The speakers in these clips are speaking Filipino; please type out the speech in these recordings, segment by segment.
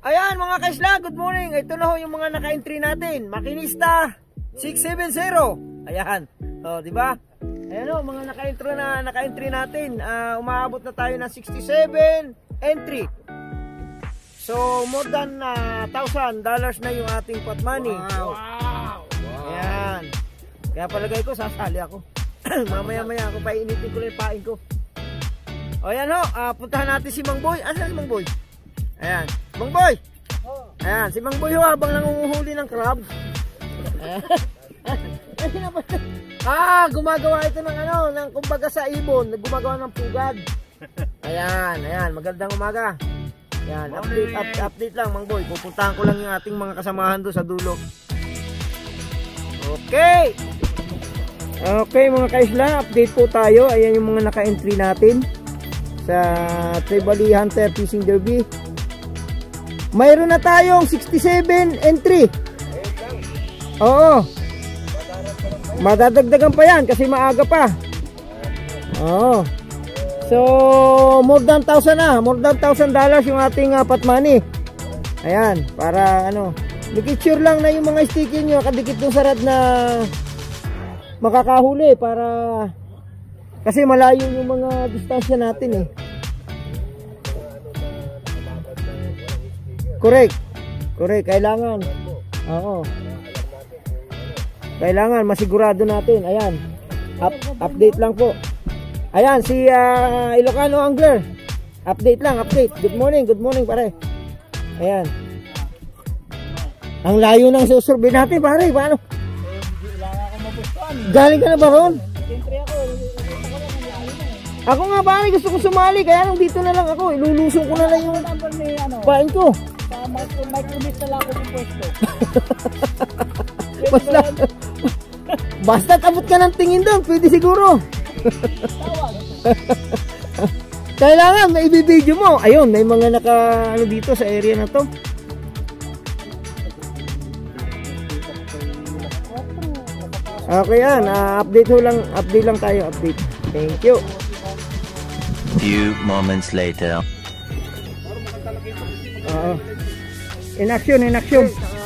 Ayan mga kaisla, good morning. Ito na ho yung mga naka-entry natin. Makinista 670. Ayan. Oh, di ba? Ayan ho, mga naka-entry natin. Umaabot na tayo ng 67 entry. So, more than $1,000 na yung ating pot money. Wow. Ayan. Kaya palagay ko, sasali ako. Mamaya-maya ako, painitin ko lang yung pain ko. O, ayan ho, puntahan natin si Mang Boy. Asan si Mang Boy? Ayan. Mang Boy! Ayan, si Mang Boy ho, habang nangunguhuli ng crab. Gumagawa ito ng ng kumbaga sa ibon, gumagawa ng pugad. Ayan, magandang umaga. Ayan, update lang Mang Boy. Pupuntahan ko lang yung ating mga kasamahan doon sa dulo. Okay mga kaisla, update po tayo. Ayan yung mga naka-entry natin sa Trevally Hunter Fishing Derby. Mayroon na tayong 67 entry. Oo. Madadagdagan pa yan kasi maaga pa. Oo. So, more than $1,000 na. More than $1,000 yung ating pot money. Ayan, para make-sure lang na yung mga sticky nyo kadikit ng sarad na makakahuli para kasi malayo yung mga distansya natin eh. Correct. Kailangan. Oo. Kailangan masigurado natin. Ayan. Update lang po. Ayan si Ilocano Angler. Update. Good morning pare. Ayan. Ang layo ng susurvey natin pare. Paano? Galing ka na ba ron? Ako nga pare, gusto kong sumali kaya nung dito na lang ako. Ilulusong ko na lang yung pain ko. Micrometer na lang ako ng pwesto. Basta abot ka ng tingin doon, pwede siguro. Kailangan may i-video mo. Ayun, may mga dito sa area na to. Okay yan, update lang tayo. Thank you. Few moments later. In action.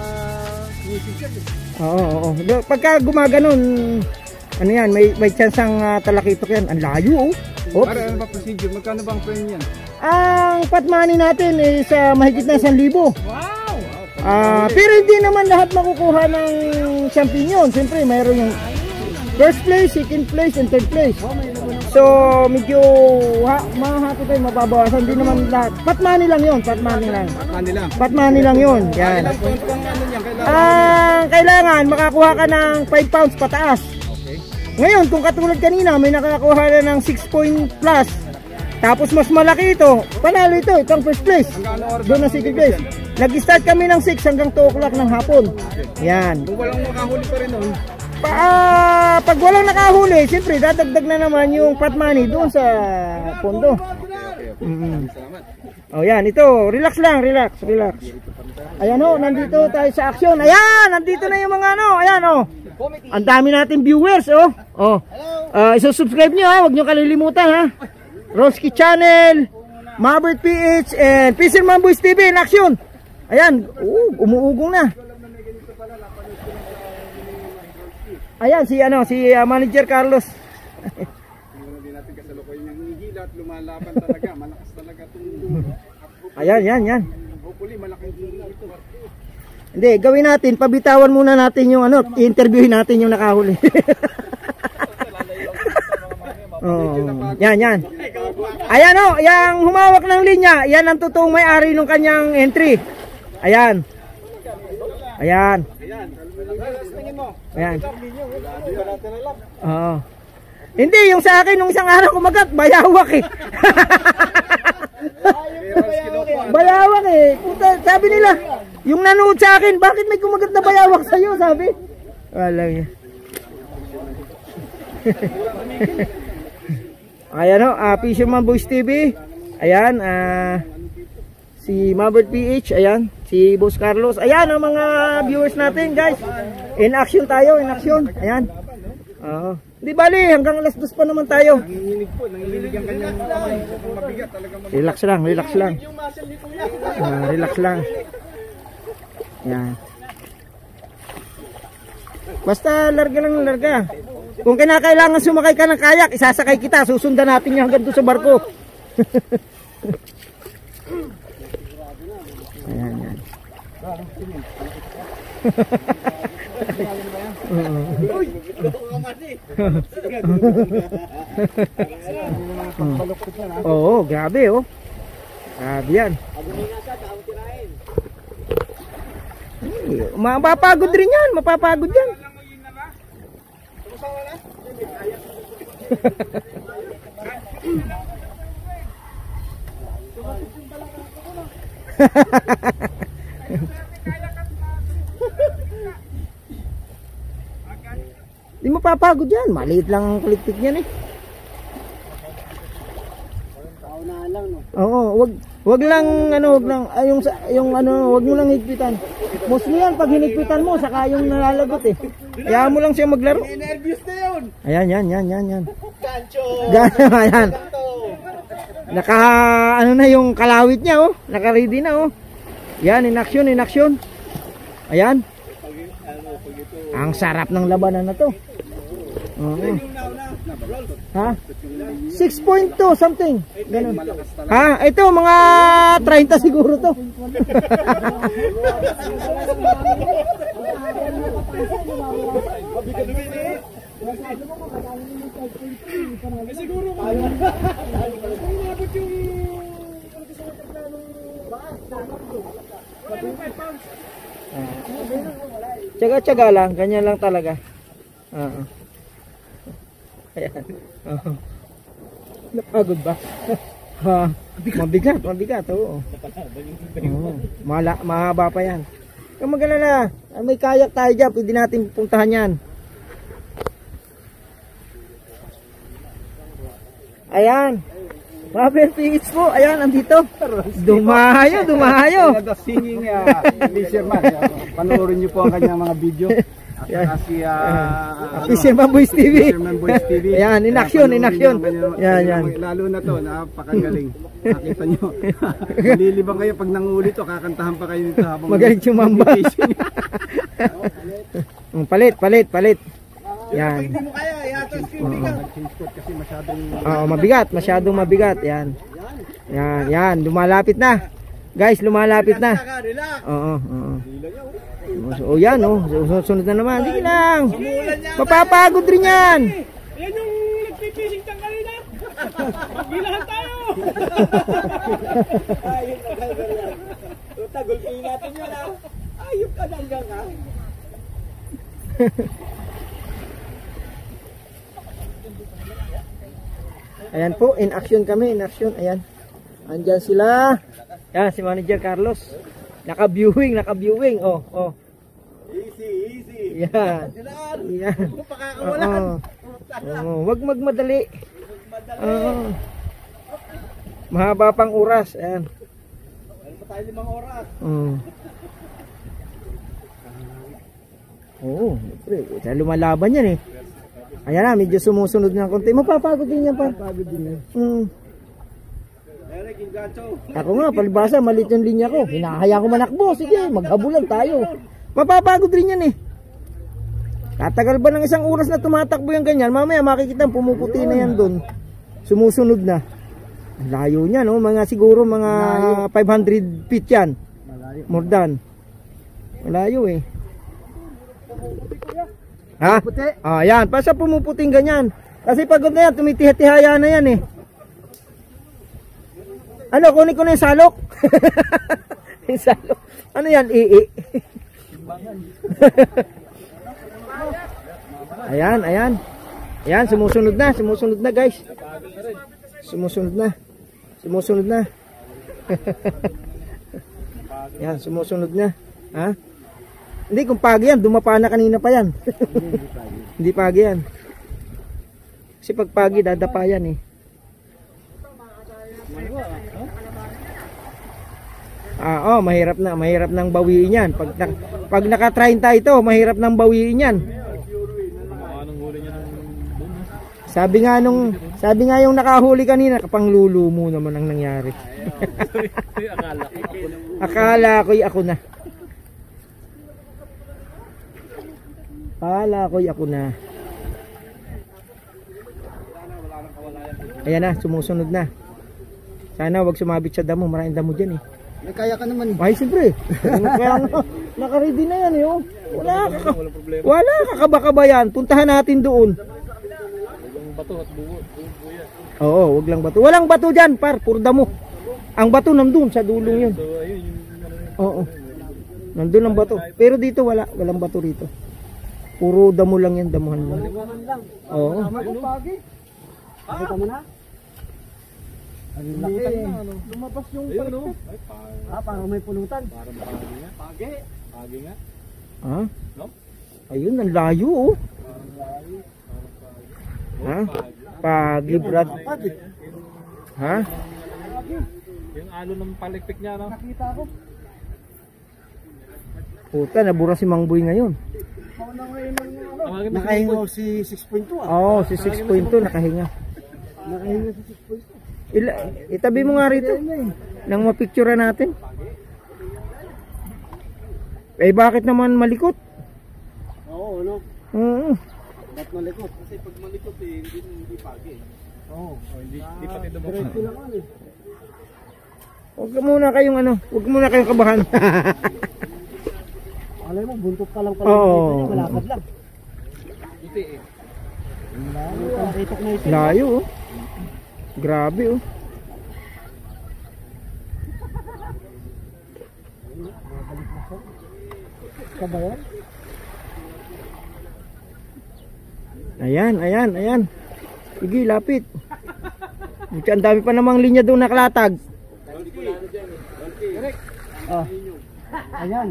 Oo. Pagka gumaganon, may chance ang talakitok yan. Ang layo oh. Para ano ba procedure? Magkano ba ang premium yan? Ang pot money natin is mahigit na 1,000. Wow! Pero hindi naman lahat makukuha ng champignon. Siyempre mayroon yung first place, second place, and third place. So medyo mahahato tayo, mababawasan. Hindi naman lahat. Pot money lang yun. Pot money lang yun. Yan. Kailangan makakuha ka ng 5 pounds pataas. Okay. Ngayon kung katulad kanina may nakakuha na ng 6 point plus, tapos mas malaki ito, panalo ito ang first place. Doon na second place. Nag-start kami ng 6 hanggang 2 o'clock ng hapon. Yan. Kung walang makahuli pa rin nun, pag walang nakahuli, siyempre dadagdag na naman yung pot money doon sa pondo. O yan, ito, relax lang. Ayan o, nandito tayo sa action. Ayan, nandito na yung mga ayan o. Ang dami natin viewers isusubscribe nyo ha, huwag nyo kalilimutan ha. Ronski Channel, Marbert PH, and Fisherman Boys TV in action. Ayan, umuugong na. Ayan si Manager Carlos. hindi natin kasalukuyan yung hinihila at lumalaban talaga. Malakas talaga itong Ayan. hopefully malaking hihila ito. Hindi, gawin natin, pabitawan muna natin yung i-interviewin natin yung nakahuli. Yan. Ayan yung humawak ng linya, yan ang totoong may-ari ng kanyang entry. Ayan. Hindi, yung sa akin nung isang araw kumagat, bayawak eh. Bayawak eh. Puta, sabi nila, yung nanood sa akin, bakit may kumagat na bayawak sa'yo, sabi? Wala niya. Ayan Fisherman Boys TV. Ayan, si Marbert PH, ayan, si Boss Carlos. Ayan ang mga viewers natin, guys. In action tayo, Ayan. Di bali, hanggang alas 2 pa naman tayo. Nanginginig ang kanyang kamay. Mabigat talaga. Relax lang. Relax lang. Yan. Basta larga lang larga. Kung kinakailangan sumakay ka ng kayak, isasakay kita. Susundan natin yung hanggang doon sa barko. Ayan, yan. Oo, grabe oh. Grabe yan. Mapapagod rin yan, mapapagod yan. Di mapapagod yan, maliit lang ang kuliktik niyan eh. Oo, wag lang ano, wag lang yung ano, wag mo lang higpitan. Mostly yan pag hinigpitan mo saka yung nalalagot eh. Kaya mo lang siya maglaro. Nervous na yun. Ayan, yan. Gancho. Ayan. Naka ano na yung kalawit niya oh, naka-ready na oh. Yan, in action. Ayan. Ang sarap ng labanan na to. Oo. Ha? 6.2 something. Ganun. Ha? Ito mga 30 siguro to. Siguro Tsaga-tsaga lang, ganyan lang talaga. Oo. Ayan. Oo. Napagod ba? Ha, mabigat, oo. Oo. Mahaba pa yan. Kung magalala, may kayak tayo dyan, pwede natin puntahan yan. Ayan. Mabel PH po, ayan, andito. Dumayo. The singing fisherman. Panoorin niyo po ang kanyang mga video. At si Fisherman Boys TV. Fisherman Boys TV. Ayan, in action. Yan. Lalo na to, napakagaling. Nakita niyo. Malilibang kayo pag nanguli to, kakantahan pa kayo nito habang magaling sumamba. Palit. Yan. Hindi mo kaya, ihatos ko kasi masyadong mabigat. Yan, lumalapit na. Guys, lumalapit na. Oo. O yan oh, sunod na naman. Sige lang. Mapapagod rin yan. Yan yung nagpipising tang kanina. Magbilahan tayo. Tagulpin natin yun ah. Ayop ka hanggang ah. Ayan po, in action kami, Ayan. Andyan sila. Yan, si Manager Carlos. Naka-viewing. Oh. Easy. Yan. Wag magmadali. Mahaba pang oras. Ayan. Meron pa tayo 5 oras. Pre, lumalaban yan eh. Ayan na, medyo sumusunod ng konti. Mapapagod din yan pa. Eric, yung gancho. Ako nga, palibasa, maliit yung linya ko. Hinahaya ko manakbo. Sige, maghabulan tayo. Mapapagod rin yan eh. Tatagal ba ng 1 oras na tumatakbo yung ganyan? Mamaya makikita pumuputi na yan doon. Sumusunod na. Ang layo niya, no? Siguro mga 500 feet yan. More than. Malayo eh. Ha? Yan. Basta pumuputing ganyan. Kasi pagod na yan, tumitihaya na yan eh. Ano, kunin ko na yung salok. Yung salok. Ano yan? Ayan. Ayan, sumusunod na guys. Sumusunod na. Yan, sumusunod na. Ha? Hindi, kung pagi yan, dumapa na kanina pa yan. Hindi pagi yan. Kasi pag pagi, dadapa yan eh. Mahirap nang bawiin yan. Pag naka-30 ito, mahirap nang bawiin yan. Sabi nga yung nakahuli kanina, kapanglulu mo naman ang nangyari. Akala ko ako na. Kala ko ako na. Ayan na, sumusunod na. Sana wag sumabit sa damo, maraming damo dyan eh. May kaya ka naman eh. Ay, siyempre. Kaya nga, naka-ready na yan eh. Oh. Wala kakaba-kaba yan. Puntahan natin doon. Bato at buo yan. Oo, wag lang bato. Walang bato dyan, par. Puro damo. Ang bato nandun sa dulong yun. So ayun yung Oo. Nandun ang bato. Pero dito wala. Walang bato rito. Puro damo lang yan. Damuhan lang. Oo. Pakita mo na. Ang laki eh. Lumabas yung palikpik. Parang may pulutan. parang pagi nga. Pagi nga. Ha? No? Ayun, ang layo oh. Ha? Pagi, Brad. Ha? Yung alo ng palikpik niya, no? Nakita ko. Puta, nabura si Mang Boy ngayon. Nakahingo si 6.2 ah. Oo, si 6.2 nakahinga. Nakahingo si 6.2. Itabi mo nga rito. Nang mapicture natin. Eh bakit naman malikot? Oo, ano? Oo. Ba't malikot? Kasi pag malikot eh, hindi pagi. Oo. Hindi pati Diretso lang ano eh. Huwag muna kayong huwag muna kayong kabahan. Alay mo, buntot pa lang pala. Oo. Malapad lang. Buti eh. Nakita ko na ito. Layo oh. Grabe oh. Kabayan? Ayan. Sige, lapit. Ang dami pa namang linya doon nakalatag. Oh. Ayan.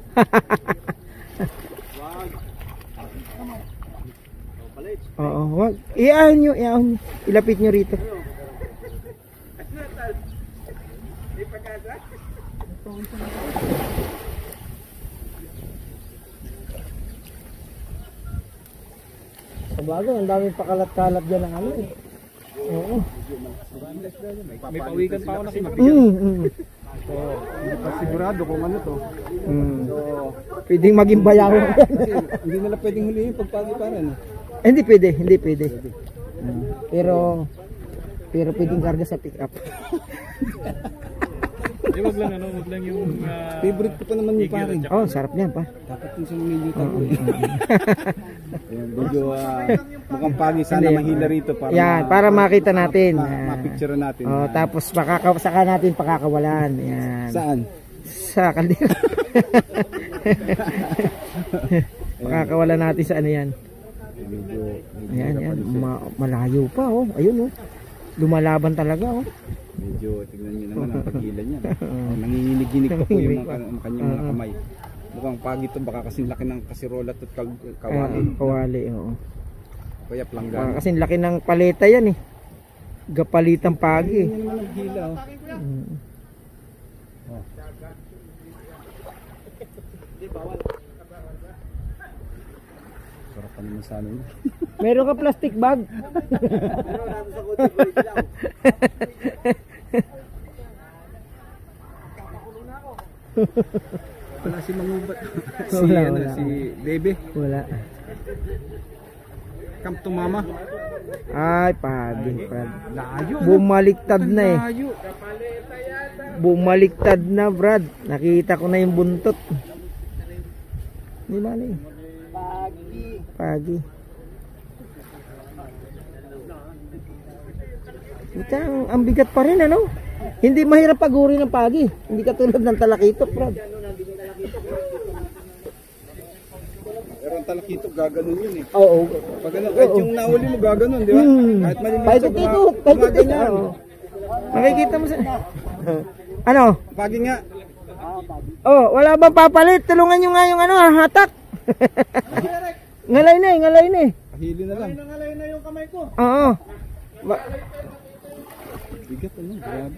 Oo, wag. Iyahin nyo. Ilapit nyo rito. Sabagay, ang daming pakalat-kalat dyan ng eh. Oo. May pawikan pa ako na Hindi pa sigurado kung ano to. Pwedeng maging bayawan. Hindi nila pwedeng hulihin pag pagiparan. Hindi pwede. Pero pwedeng karga sa pick up. wag lang yung Favorite ko pa naman yung parin. Oh, sarap niyan pa. Dapat yung sa militar ko eh. Ayan, medyo mukhang pagi. Sana Hindi. mahila rito para, Yan, para makita natin. mapicture natin. Oh, tapos saka natin pakakawalan. Yan. Saan? Sa kaldera. Pakakawalan natin sa ano yan. Medyo Ayan. Malayo pa oh. Ayun oh. Lumalaban talaga oh. Medyo tignan nyo naman ang pagilan niya. Nanginginig-ginig pa po yung kanyang mga kamay. Mukhang pagi ito, baka kasing laki ng kasirolat at kawali. Kawali, oo. Kaya planggana. Kasi laki ng paleta yan eh. Gapalitang pagi. Hindi naman naghila oh. Sarap pa naman sana yun. Meron ka plastic bag? Wala si Mangubat. Wala. Si Bebe. Wala. Come to Mama. Ay, pagi. Layo. Bumaliktad na eh. Layo. Bumaliktad na, Brad. Nakita ko na yung buntot. Di ba na eh? Pagi. Ito, ang bigat pa rin ano? Hindi mahirap paguri ng pagi. Hindi katulad ng talakitok, Brad. Pero ang talakito gaganon yun eh. Oo. Pag ano, kahit yung nahuli mo gaganon, di ba? Kahit maliliit Paikot-ikot. gumaganyan. Makikita mo sa... Ano? Pagi nga. Oh, wala bang papalit? Tulungan nyo nga yung hatak. Ngalay na eh. Pahili na lang. Oo. Bigat ano, grabe.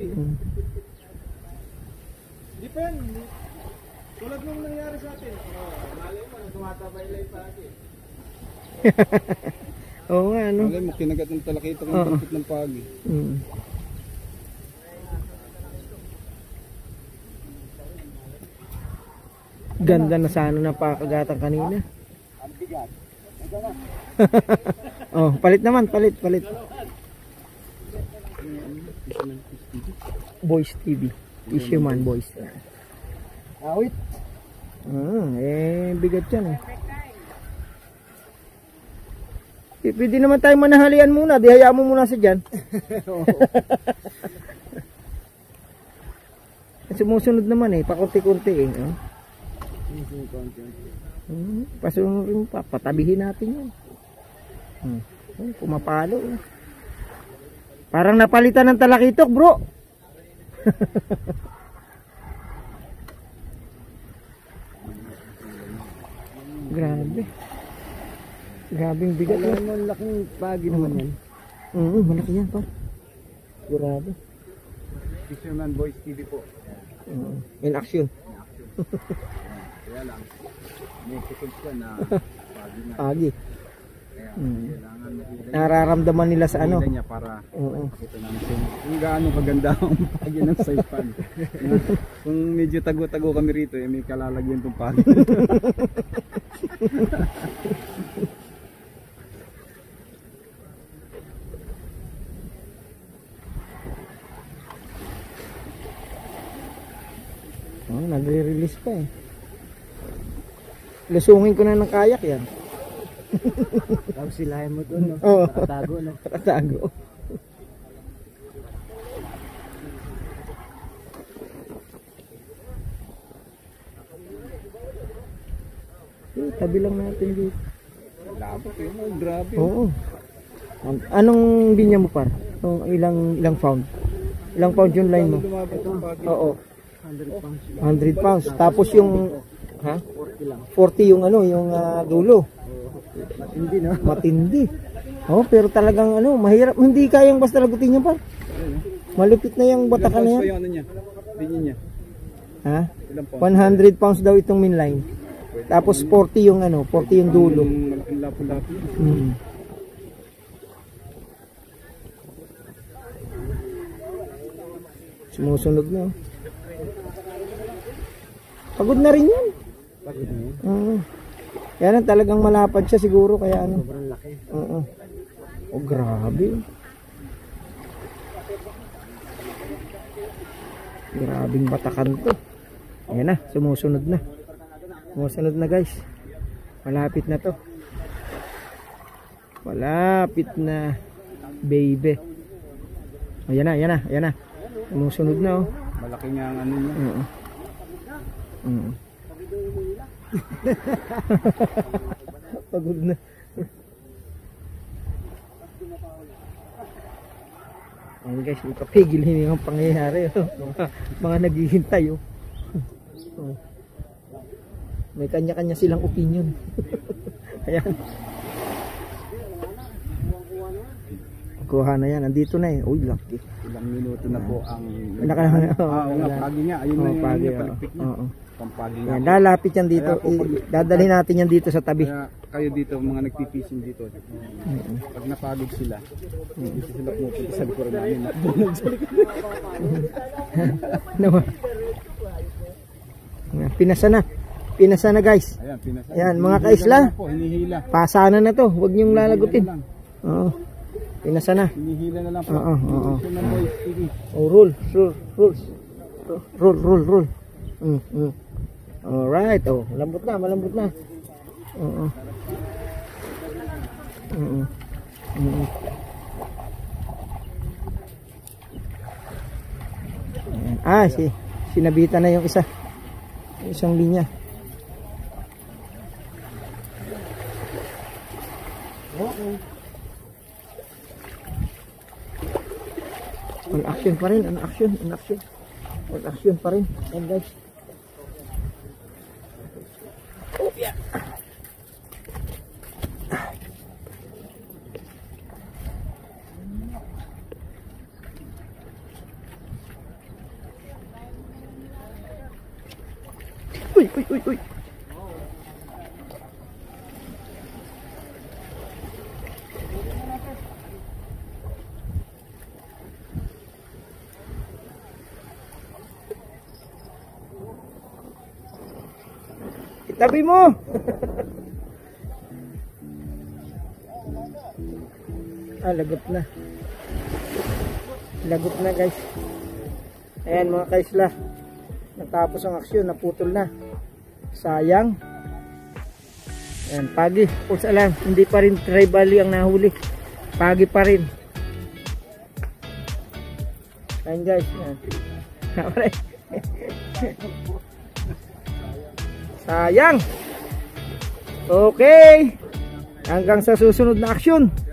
Di pa yan. Tulad nung nangyari sa atin. Malay mo, tumatabay pa atin. Oo nga, ano? Malay mo, kinagat ng talakito ng pagkit ng pagi. Ganda na sana ng pakagatan kanina. Oh, palit naman, palit. Boys TV. Fisherman Boys. Awit. Bigat yan eh. Pwede naman tayo manahalian muna. Di hayaan mo muna sa dyan. Sumusunod naman eh. Pakunti-kunti eh. Pasunod rin pa. Patabihin natin yan. Pumapalo eh. Parang napalitan ng talakitok bro. Grabe. Grabing bigat. Malaking pagi naman yan. Malaki yan pa. Grabe. Fisherman Boys TV po. In action. Kaya lang, may kusog siya na pagi na. Pagi. Kaya kailangan makita Nararamdaman nila sa ano. niya para makita namin kung gaano kaganda ang pagi ng Saipan. Kung medyo tago-tago kami rito, may kalalagyan itong pagi. Nagre-release pa eh. Lusungin ko na ng kayak yan. Tapos silahin mo doon, no? Oo. Nakatago, no? Nakatago. Tabi lang natin dito. Labo kayo, grabe. Oo. Anong binya mo par? Ilang pound? Ilang pound yung line mo? Lumabot ang pagi. Oo. 100 pounds. 100 pounds. Tapos yung 40 lang. 40 yung yung dulo. Matindi, no? Matindi. Oh, pero talagang mahirap. Hindi kayang basta lagutin yan par. Malupit na yung batakan na yan. Yung ano niya? Binyin niya. Ha? Ilang pounds? 100 pounds daw itong mainline. Tapos 40 yung 40 yung dulo. Malaking lapo-lapo. Sumusunod na. Pagod na rin yan. Pagod na yun. Yan talagang malapad siya siguro kaya Sobrang laki. Oh, grabe. Grabing batakan to. Ayan na, sumusunod na. Sumusunod na guys. Malapit na to. Malapit na, baby. Ayan na. Sumusunod na oh. Malaki nga ang ano niya. Pagod na. Ayan guys, ikapigil hindi ang pangyayari. Mga naghihintay oh. May kanya-kanya silang opinion. Ayan. Kuha na yan, andito na eh. Uy, laki. Ilang minuto na po ang... pagi nga. Ayun na yung pagi, palipik niya. Pampagi nga. Yan, lalapit yan dito. Dadalhin natin yan dito sa tabi. Kaya kayo dito, mga nagpipishing dito. Pag napagod sila, dito sila pupunta sa likuran namin. Pinasa na guys. Ayan, pinasa. Ayan, mga kaisla. Hinihila. Pasana na to. Huwag niyong lalagutin. Oo. Pinasa na. Hinihila na lang po. Oo. Fisherman Boys TV. Oh, roll. Alright. Oh, malambot na. Oo. Ayan. Sinabitan na yung isa. Yung isang linya. On action pa rin, on action pa rin. Ayan guys. Oh, yeah. Uy. Itabi mo. Lagot na. Lagot na guys. Ayan mga kaisla. Natapos ang aksyon, naputol na. Sayang. Ayan, pagi. Kung saan hindi pa rin tribally ang nahuli. Pagi pa rin. Ayan guys. Ayan. Sayang. Okay. Hanggang sa susunod na aksyon.